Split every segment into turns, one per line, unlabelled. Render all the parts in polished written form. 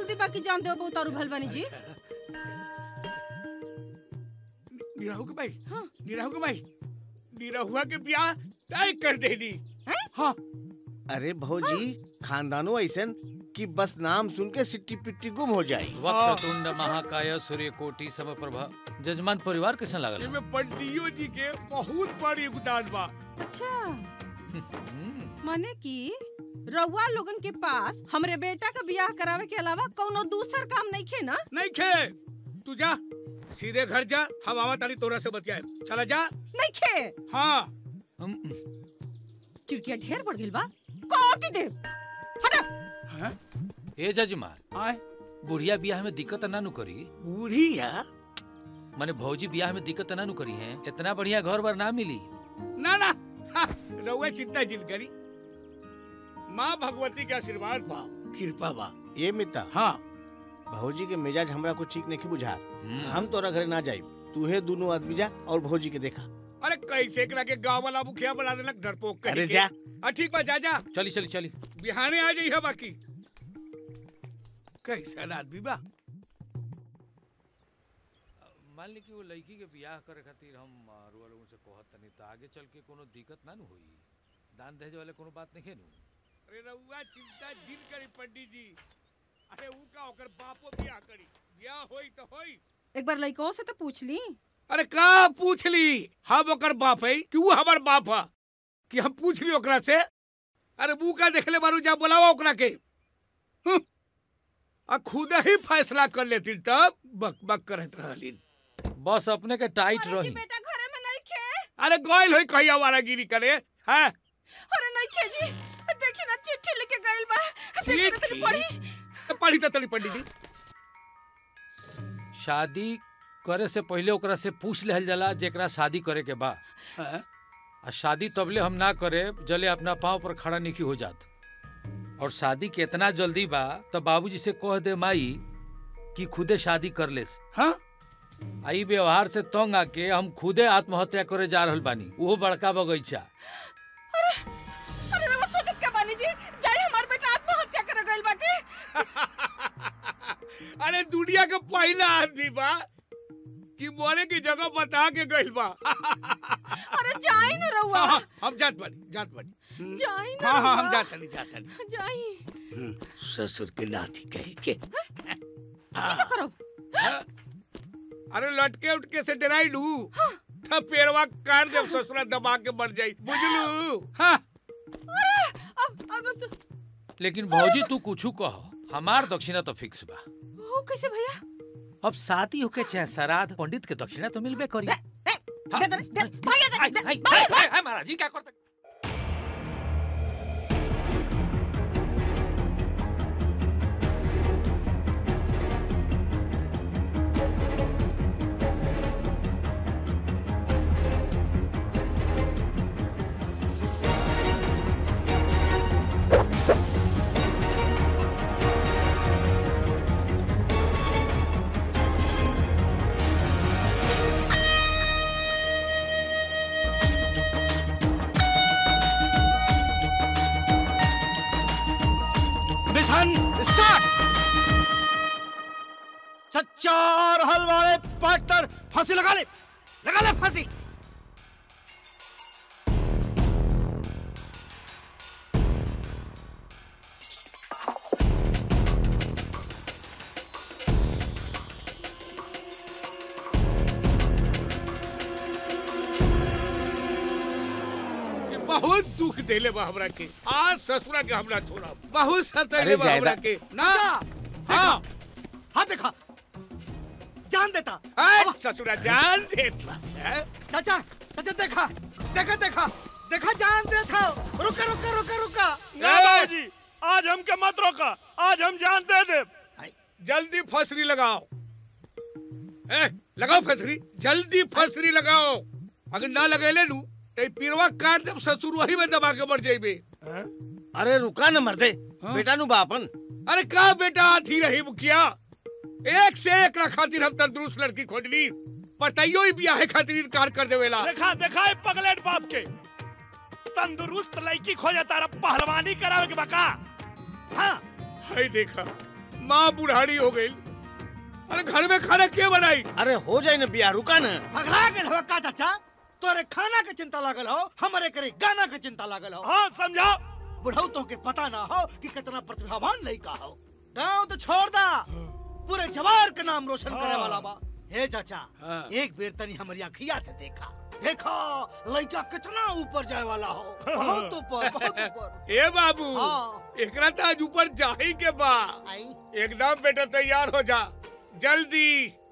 जल्दी बाकी जान दे उतारू भल बनी जी।
निराहु के भाई, हाँ निराहु के भाई, निराहुआ के ब्याह तय कर देनी। हाँ
अरे भौजी खानदानों ऐसन कि बस नाम सुन के सिट्टी पिट्टी गुम हो जाए।
वक्रतुंड महाकाय सूर्यकोटि समप्रभा। जजमान परिवार कैसा लागल?
इनमें पंडियो जी के बहुत बड़ी योगदान बा।
अच्छा माने कि रउआ लोगन के पास हमरे बेटा का ब्याह करावे के अलावा कोनो दूसर काम नहीं खे ना?
नहीं खे। तू जा सीधे घर जा, हम आवा तारी तोरा से बतियाए। चला जा।
नहीं खे।
हाँ
चिड़किया ढेर पड़ गइल बा। कोटी दे हटा।
हाँ? ए जजमान
आए
बुढ़िया ब्याह में दिक्कत ना नु करी?
बुढ़िया
माने भौजी ब्याह में दिक्कत ना नु करी है? इतना बढ़िया घर बार ना मिली।
ना ना रउआ चिंता जिन करी। माँ भगवती के आशीर्वाद बा, कृपा बा।
ये मिता
हाँ
भौजी के मिजाज हमरा कुछ ठीक नहीं बुझा। हम तोरा घरे ना जाई, तूहे दोनों आदमी जा और भौजी के देखा।
अरे कैसे करा के गाँव वाला मुखिया बना देलक डरपोक।
अरे जा।
ठीक बा, जा जा।
चली चली चली
बिहाने आ जाइए। बाकी कैसा आदमी बा।
मान ली कि वो लड़की के ब्याह करे खातिर हम रुआ लोगों से कहत तनी त आगे चल के कोनो दिक्कत ना नु होई? दान दहेज वाले कोनो बात नहीं नु?
अरे रउआ चिंता जिन करी पंडित जी। अरे ऊ का ओकर बापो ब्याह करी, ब्याह होई तो होई।
एक बार लइको से तो पूछ ली।
अरे का पूछ ली? हम ओकर बाप है कि ऊ हमर बाप है कि हम पूछ ली ओकरा से? अरे बू का देखले बारू, जा बुलावा ओकरा के। आ खुद ही फैसला कर लेती तब बक बक करत रहली।
बस अपने के टाइट रही।
बेटा घरे में नहीं खे।
अरे गोइल होई कहिया वारागिरी करे हैं?
अरे नहीं खे जी, देखी ना चिट्ठी लेके गइल बा। देखी ना तनी पढ़ी।
पढ़ी तो तनी पंडित जी।
शादी करे से पहले ओकरा से पूछ लेहल जाला जेकरा शादी करे के बा। आ शादी तबले हम ना करे जले अपना पाँव पर खड़ा नहीं हो जात। और शादी के इतना जल्दी बा तब बाबूजी से कह दे माई कि खुदे शादी कर ले।
हाँ
आई व्यवहार से तंग आके हम खुदे आत्महत्या करे जा रहल बानी, वो बड़का बगीचा।
अरे अरे रवा सोचत का बानी जी, जाई हमार बेटा आत्महत्या करे गइल बाटे।
अरे दुनिया का पहला आदमी बा कि मोरे की जगह बता के गइल बा।
अरे जाई ना रउआ।
हम जात बानी।
जाई ना।
हाँ हम जात नहीं।
जाई।
ससुर के नाती कही के।
क्या करो?
अरे लटके उठके से डराई लू तब पेरवा काट जब ससुरा दबा के मर जाई, बुझलू? हाँ।
अरे अब
लेकिन भौजी तू कुछ कह, हमार दक्षिणा तो फिक्स बा।
वो कैसे भैया?
अब शादी होके चाहे श्राद्ध, पंडित के दक्षिणा तो मिलबे करी।
भैया
महाराज जी क्या करते?
चार हल वाले पार्टनर फांसी लगा ले फांसी।
बहुत दुख देले बा हमरा के। आज ससुरा के हमरा छोड़ा बहुत सताइले बा हमरा के ना। हाँ
हाँ देखा जान देता।
ससुरा जान देता।
चाचा चाचा देखा देखा देखा देखा जान देता। रुका रुका रुका रुका।
बाबूजी आज हमके मत रोका, आज हम जान दे दे।
जल्दी फसरी लगाओ। लगाओ फसरी, जल्दी फसरी लगाओ। अगर ना लगेले लू तो पिरवा काट दे, ससुर वही में दबा के मर जाइबे।
अरे रुका न मर्दे, बेटा नु बापन।
अरे का बेटा आती रही मुखिया, एक से एक खातिर हम तंदुरुस्त लड़की खोजली, पताइयो ही ब्याह खातिर इनकार कर देवेला।
देखा देखा पगलेट बाप के तंदुरुस्त लड़की खोजे तारा पहलवानी करावे के बका।
हाँ हाय देखा माँ बुढ़ाड़ी हो गई। अरे घर में खाना क्या बनाई?
अरे हो जाए ना बिया, रुका ना।
पगला गेल हो का चाचा? तोरे खाना के चिंता लागल हो, हमारे करे गाना के चिंता लागल हो।
हाँ समझा।
बुढ़ऊ तो के पता ना हो कि कितना प्रतिभावान लड़का हो। गाँव तो छोड़ दा, पूरे जवार के नाम रोशन करे वाला बा। हे चाचा, एक बेर तनी हमारी अखिया से देखा, देखो लड़का कितना ऊपर जाए वाला हो। बहुत ऊपर, बहुत ऊपर।
ए बाबू,
हाँ।
एकरा तो आज ऊपर जा ही के बा। एकदम बेटा तैयार हो जा, जल्दी।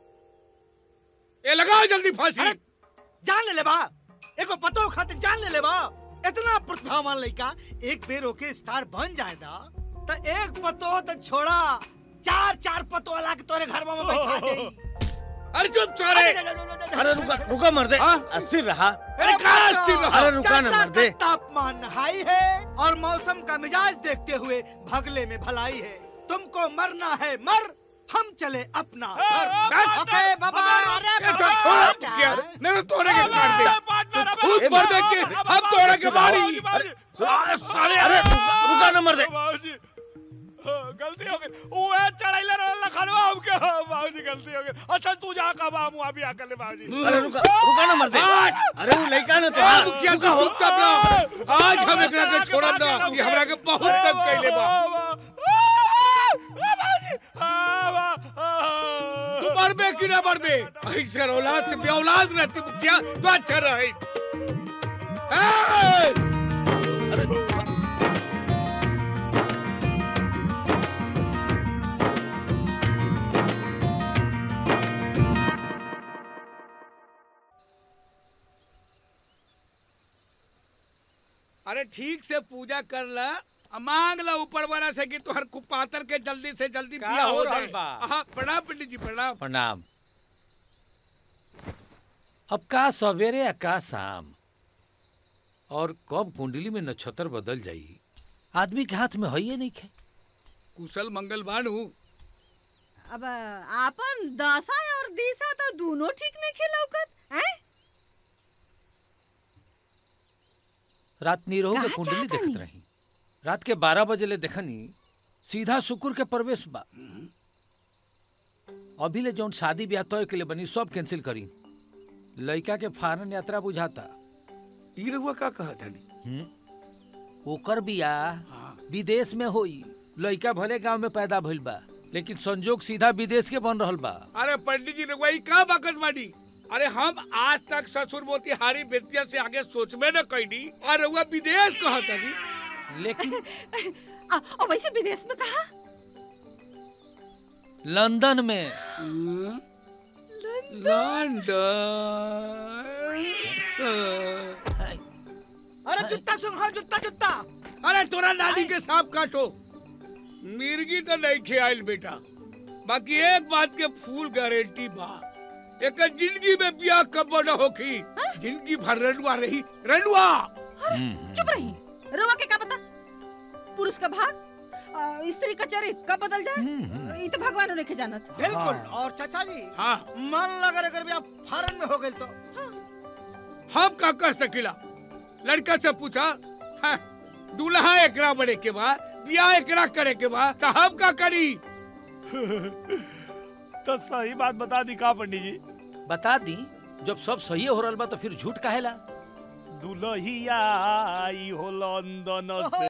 ए लगाओ जल्दी फांसी।
अरे जान ले बा, एको पतो खातिर जान ले बा। इतना प्रतिभावान लड़का एक बेर ओके स्टार बन जाएगा तो एक पतो तो छोड़ा, चार पतो वाला के तोरे घर में बैठा दे।
अरे चुप सारे।
अरे रुका रुका मर्दे, अस्थिर रहा।
अरे कहाँ अस्थिर रहा?
अरे रुका ना मर्दे।
तापमान हाई है और मौसम का मिजाज देखते हुए भगले में भलाई है। तुमको मरना है मर, हम चले अपना घर। ओके बाबा।
ये तो थोड़ा क्या? नहीं तोड़े के काट दे। खुद मर दे के हम तोड़े के मारी।
सारे अरे रुका ना मर्दे।
गलती हो गई। वो चढ़ाइले रहला खनवा हमके। बाबूजी गलती हो गई। अच्छा तू जा का बाबू अभी आकर ले बाबूजी।
अरे रुका ना मर्दे। अरे वो लड़का ना तो
क्या चुपचाप रहो। आज हम एकरा के छोड़ब ना, ये हमरा के बहुत तंग कइले बा। तू मरबे कि ना मरबे? ऐसे औलाद से बेऔलाद रहती क्या तो अच्छा रहे। अरे ठीक से पूजा कर ला, मांग ला ऊपर वाला से कि तुहर कुपातर के जल्दी से जल्दी बिया हो जाए। हाँ प्रणाम पंडित जी प्रणाम।
प्रणाम। अब का सवेरे या का शाम और कब कुंडली में नक्षत्र बदल जाई आदमी के हाथ में है ये नहीं खे।
कुशल मंगल बानू।
अब आपन दशा और दिशा तो दोनों ठीक नहीं खिलौकत हैं?
रात नीरहू के
का
कुंडली
चाहतनी?
देखत रही। रात के 12 बजे ले देखनी सीधा शुक्र के प्रवेश बा। अभी ले जौन शादी ब्याह तय के लिए बनी सब कैंसिल करी। लड़का के फॉरेन यात्रा बुझाता।
ई रउआ का कहत हनी?
ओकर बियाह विदेश में होई। लड़का भले गांव में पैदा भइल बा लेकिन संजोग सीधा विदेश के बन रहल बा।
अरे पंडित जी रउआ ई का बाकस बानी? अरे हम आज तक ससुर मोतिहारी बेतिया से आगे सोचबे न कइनी और रउआ विदेश कहत हनी।
लेकिन
और वैसे विदेश में कहा?
लंदन में।
अरे जुत्ता सुन, हाँ जुत्ता जुत्ता।
अरे तोरा नानी के सांप काटो। मिर्गी तो नहीं खेल बेटा, बाकी एक बात के फुल गारंटी बा, एक जिंदगी में ब्याह कब न होखी। जिंदगी भर रंडुआ रही रंडुआ।
चुप रही। रवा के का पता पुरुष का भाग स्त्री का चरित्र कब बदल जाए? ये तो भगवान ने जानत।
बिल्कुल। और चाचा जी,
हाँ
मन लगा अगर ब्याह फॉरेन में हो गई तो
हम का कर सकिला? लड़का से पूछा, हाँ, दूल्हा एकरा बड़े के बाद ब्याह एकरा करे के बाद तो हम का करी?
तो सही बात बता दी का पंडित जी?
बता दी। जब सब सही हो रहल बा तो फिर झूठ काहेला?
दुल्हिया आई हो लंदन से।